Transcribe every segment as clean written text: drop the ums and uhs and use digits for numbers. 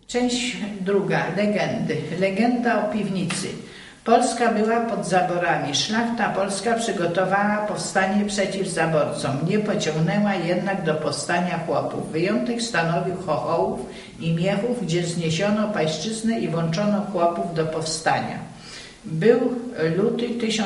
Część druga. Legendy. Legenda o piwnicy. Polska była pod zaborami. Szlachta polska przygotowała powstanie przeciw zaborcom. Nie pociągnęła jednak do powstania chłopów. Wyjątek stanowił Chochołów i Miechów, gdzie zniesiono pańszczyznę i włączono chłopów do powstania. Był luty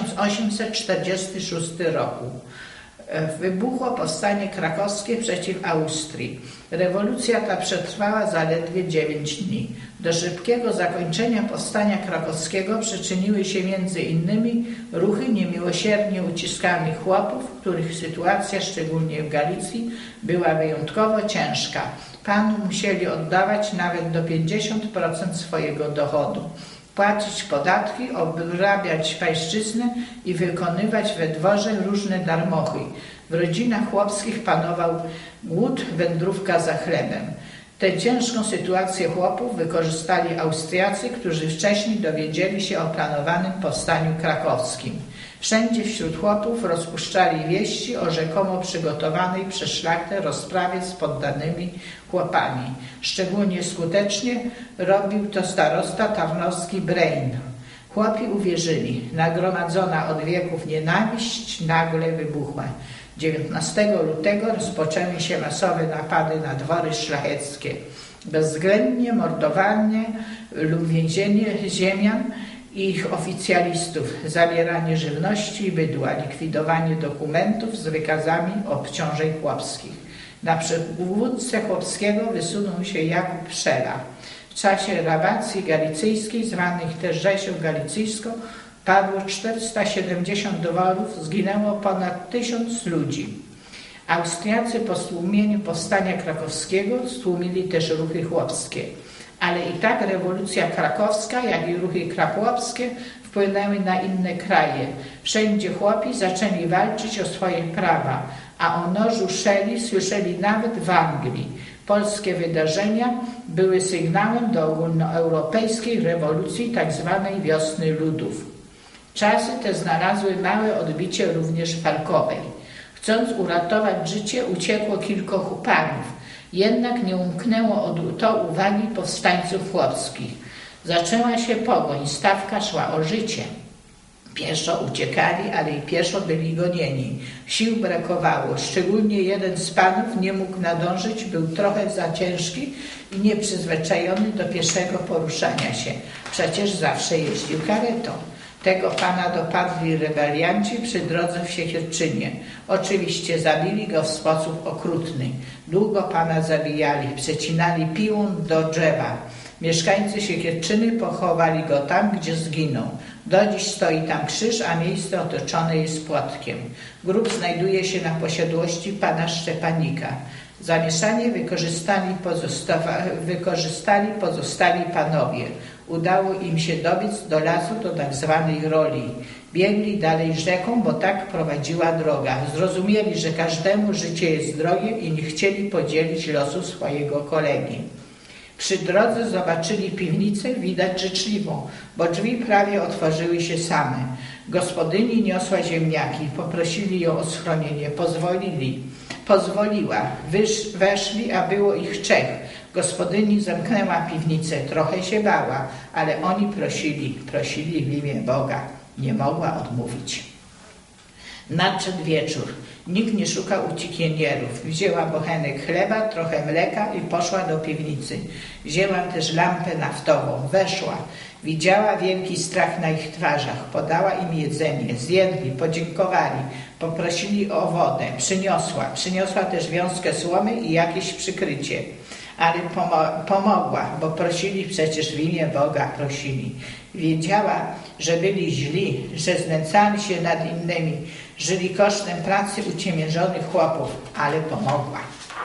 1846 roku. Wybuchło powstanie krakowskie przeciw Austrii. Rewolucja ta przetrwała zaledwie 9 dni. Do szybkiego zakończenia powstania krakowskiego przyczyniły się między innymi ruchy niemiłosiernie uciskanych chłopów, których sytuacja, szczególnie w Galicji, była wyjątkowo ciężka. Panu musieli oddawać nawet do 50% swojego dochodu, płacić podatki, obrabiać pańszczyznę i wykonywać we dworze różne darmochy. W rodzinach chłopskich panował głód, wędrówka za chlebem. Tę ciężką sytuację chłopów wykorzystali Austriacy, którzy wcześniej dowiedzieli się o planowanym powstaniu krakowskim. Wszędzie wśród chłopów rozpuszczali wieści o rzekomo przygotowanej przez szlachtę rozprawie z poddanymi chłopami. Szczególnie skutecznie robił to starosta tarnowski Brein. Chłopi uwierzyli. Nagromadzona od wieków nienawiść nagle wybuchła. 19 lutego rozpoczęły się masowe napady na dwory szlacheckie. Bezwzględnie mordowanie lub więzienie ziemian i ich oficjalistów, zabieranie żywności i bydła, likwidowanie dokumentów z wykazami obciążeń chłopskich. Na przywódcę chłopskiego wysunął się Jakub Przela. W czasie rabacji galicyjskiej, zwanych też Rzeszą Galicyjską, padło 470 dworów, zginęło ponad 1000 ludzi. Austriacy po stłumieniu powstania krakowskiego stłumili też ruchy chłopskie. Ale i tak rewolucja krakowska, jak i ruchy chłopskie wpłynęły na inne kraje. Wszędzie chłopi zaczęli walczyć o swoje prawa, a o nożu Szeli słyszeli nawet w Anglii. Polskie wydarzenia były sygnałem do ogólnoeuropejskiej rewolucji tzw. wiosny ludów. Czasy te znalazły małe odbicie również w Falkowej. Chcąc uratować życie, uciekło kilku panów. Jednak nie umknęło to uwagi powstańców chłopskich. Zaczęła się pogoń, stawka szła o życie. Pieszo uciekali, ale i pieszo byli gonieni. Sił brakowało. Szczególnie jeden z panów nie mógł nadążyć, był trochę za ciężki i nieprzyzwyczajony do pieszego poruszania się. Przecież zawsze jeździł karetą. Tego pana dopadli rebelianci przy drodze w Siekierczynie. Oczywiście zabili go w sposób okrutny. Długo pana zabijali, przecinali piłą do drzewa. Mieszkańcy Siekierczyny pochowali go tam, gdzie zginął. Do dziś stoi tam krzyż, a miejsce otoczone jest płotkiem. Grób znajduje się na posiadłości pana Szczepanika. Zamieszanie wykorzystali pozostali panowie. Udało im się dobiec do lasu do tak zwanej roli. Biegli dalej rzeką, bo tak prowadziła droga. Zrozumieli, że każdemu życie jest drogie i nie chcieli podzielić losu swojego kolegi. Przy drodze zobaczyli piwnicę, widać życzliwą, bo drzwi prawie otworzyły się same. Gospodyni niosła ziemniaki, poprosili ją o schronienie, pozwoliła. Weszli, a było ich 3. Gospodyni zamknęła piwnicę, trochę się bała, ale oni prosili w imię Boga. Nie mogła odmówić. Nadszedł wieczór. Nikt nie szukał uciekinierów. Wzięła bochenek chleba, trochę mleka i poszła do piwnicy. Wzięła też lampę naftową. Weszła. Widziała wielki strach na ich twarzach. Podała im jedzenie. Zjedli, podziękowali. Poprosili o wodę. Przyniosła też wiązkę słomy i jakieś przykrycie. Ale pomogła, bo prosili przecież w imię Boga, prosili. Wiedziała, że byli źli, że znęcali się nad innymi, żyli kosztem pracy uciemiężonych chłopów, ale pomogła.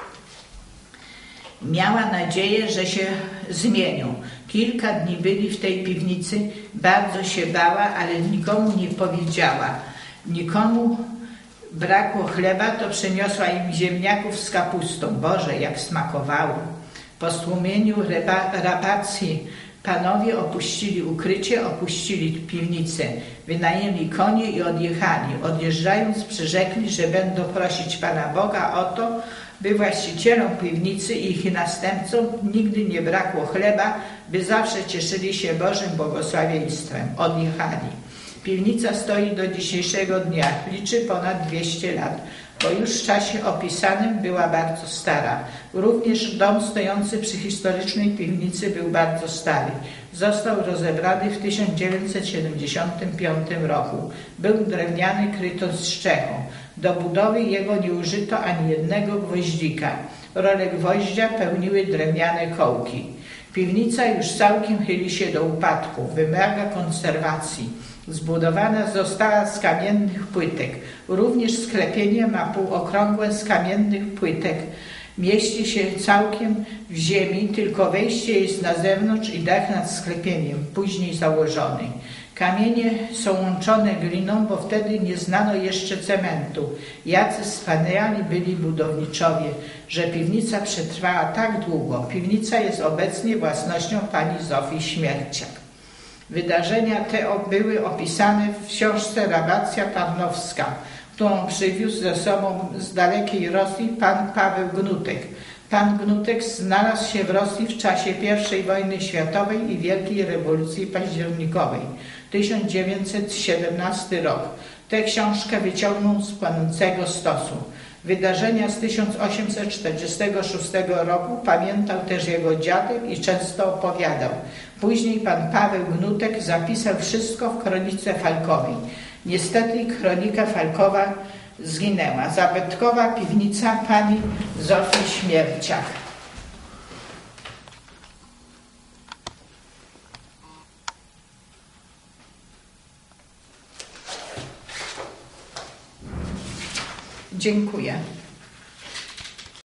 Miała nadzieję, że się zmienią. Kilka dni byli w tej piwnicy, bardzo się bała, ale nikomu nie powiedziała. Nikomu brakło chleba, to przyniosła im ziemniaków z kapustą. Boże, jak smakowało. Po stłumieniu rabacji panowie opuścili ukrycie, opuścili piwnicę, wynajęli konie i odjechali. Odjeżdżając przyrzekli, że będą prosić Pana Boga o to, by właścicielom piwnicy i ich następcom nigdy nie brakło chleba, by zawsze cieszyli się Bożym błogosławieństwem. Odjechali. Piwnica stoi do dzisiejszego dnia, liczy ponad 200 lat, bo już w czasie opisanym była bardzo stara. Również dom stojący przy historycznej piwnicy był bardzo stary. Został rozebrany w 1975 roku. Był drewniany, kryty strzechą. Do budowy jego nie użyto ani jednego gwoździka. Rolę gwoździa pełniły drewniane kołki. Piwnica już całkiem chyli się do upadku, wymaga konserwacji. Zbudowana została z kamiennych płytek. Również sklepienie ma półokrągłe z kamiennych płytek. Mieści się całkiem w ziemi, tylko wejście jest na zewnątrz i dach nad sklepieniem, później założony. Kamienie są łączone gliną, bo wtedy nie znano jeszcze cementu. Jacy wspaniali byli budowniczowie, że piwnica przetrwała tak długo. Piwnica jest obecnie własnością pani Zofii Śmierciak. Wydarzenia te były opisane w książce Rabacja Tarnowska, którą przywiózł ze sobą z dalekiej Rosji pan Paweł Gnutek. Pan Gnutek znalazł się w Rosji w czasie I wojny światowej i Wielkiej Rewolucji Październikowej, 1917 rok. Tę książkę wyciągnął z płonącego stosu. Wydarzenia z 1846 roku pamiętał też jego dziadek i często opowiadał. Później pan Paweł Gnutek zapisał wszystko w kronice Falkowej. Niestety kronika Falkowa zginęła. Zabytkowa piwnica pani Zofii Śmierciak. Dziękuję.